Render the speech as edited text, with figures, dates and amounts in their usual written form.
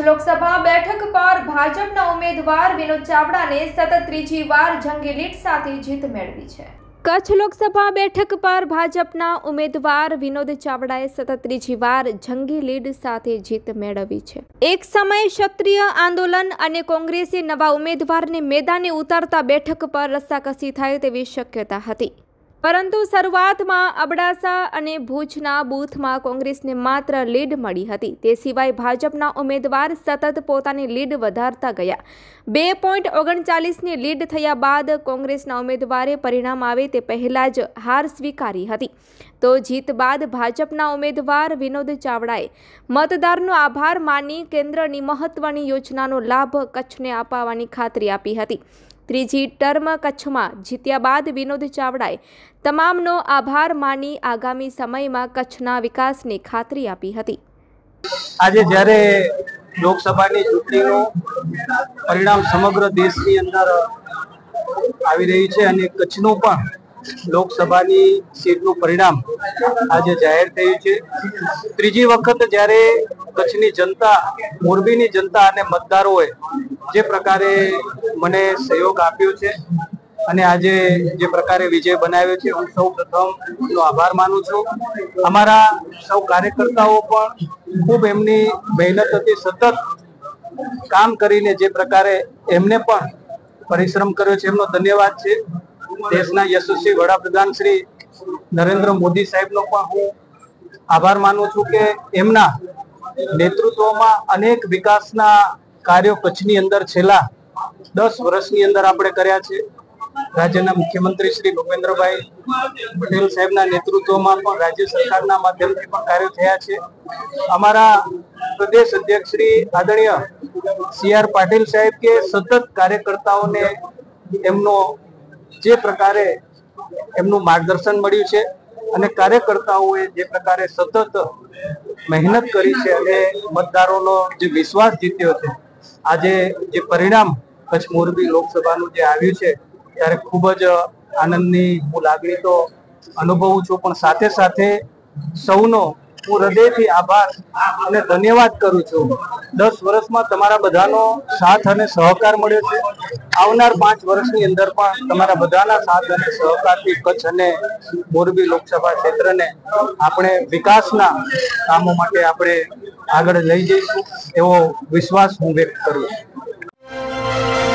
લોકસભા બેઠક પર ભાજપના ઉમેદવાર વિનોદ ચાવડાને સતત ત્રીજી વાર જંગી લીડ સાથે જીત મેળવી છે। કચ્છ લોકસભા બેઠક પર ભાજપના ઉમેદવાર વિનોદ ચાવડાએ સતત ત્રીજી વાર જંગી લીડ સાથે જીત મેળવી છે। એક સમયે ક્ષત્રિય આંદોલન અને કોંગ્રેસે નવા ઉમેદવારને મેદાને ઉતારતા બેઠક પર રસ્સાકસી થાય તેવી શક્યતા હતી, પરંતુ શરૂઆતમાં અબડાસા અને ભુજના બૂથમાં કોંગ્રેસને માત્ર લીડ મળી હતી। તે સિવાય ભાજપના ઉમેદવાર સતત પોતાની લીડ વધારતા ગયા। 2.39ની લીડ થયા બાદ કોંગ્રેસના ઉમેદવારે પરિણામ આવે તે પહેલા જ હાર સ્વીકારી હતી। તો જીત બાદ ભાજપના ઉમેદવાર વિનોદ ચાવડાએ મતદારનો આભાર માની કેન્દ્રની મહત્વની યોજનાનો લાભ કચ્છને અપાવવાની ખાતરી આપી હતી। ત્રીજી ટર્મ કચ્છમાં જીત્યા બાદ વિનોદ ચાવડાએ તમામનો આભાર માની આગામી સમયમાં કચ્છના વિકાસની ખાતરી આપી હતી। આજે જ્યારે લોકસભાની ચૂંટણીનું પરિણામ સમગ્ર દેશની અંદર આવી રહી છે અને કચ્છનું પણ લોકસભાની સીટનું પરિણામ આજે જાહેર થયું છે। ત્રીજી વખત જ્યારે કચ્છની જનતા, મોરબીની જનતા અને મતદારોએ જે પ્રકારે મને સહયોગ આપ્યો છે અને આજે જે પ્રકારે વિજય બનાવ્યો છે, હું સૌ પ્રથમ નો આભાર માનું છું। અમારા સૌ કાર્યકર્તાઓ પણ ખૂબ એમની મહેનત હતી, સતત કામ કરીને જે પ્રકારે એમને પણ પરિશ્રમ કર્યો છે, એમનો ધન્યવાદ છે। દેશના યશસ્વી વડાપ્રધાન શ્રી નરેન્દ્ર મોદી સાહેબનો પણ હું આભાર માનું છું કે એમના નેતૃત્વમાં અનેક વિકાસના કાર્યો કચ્છની અંદર છેલ્લા 10 વર્ષની અંદર આપણે કર્યા છે। રાજ્યના મુખ્યમંત્રી શ્રી ભૂપેન્દ્રભાઈ પટેલ સાહેબના નેતૃત્વમાં પણ રાજ્ય સરકારના માધ્યમથી પણ કાર્યો થયા છે। અમારા પ્રદેશ અધ્યક્ષ શ્રી આદરણીય CR પાટીલ સાહેબ કે સતત કાર્યકર્તાઓને એમનો જે પ્રકારે એમનું માર્ગદર્શન મળ્યું છે અને કાર્યકર્તાઓએ જે પ્રકારે સતત મહેનત કરી છે અને મતદારોનો જે વિશ્વાસ જીત્યો છે, આજે જે પરિણામ કચ્છ મોરબી લોકસભાનું જે આવ્યું છે ત્યારે ખૂબ જ આનંદની હું લાગણી તો અનુભવું છું, પણ સાથે સાથે સૌનો હું હૃદયથી આભાર અને ધન્યવાદ કરું છું। 10 વર્ષમાં તમારા બધાનો સાથ અને સહકાર મળ્યો છે। આવનાર 5 વર્ષની અંદર પણ તમારા બધાના સાથ અને સહકારથી કચ્છ અને મોરબી લોકસભા ક્ષેત્રને આપણે વિકાસના કામો માટે આપણે આગળ લઈ જઈશું એવો વિશ્વાસ હું વ્યક્ત કરું છું।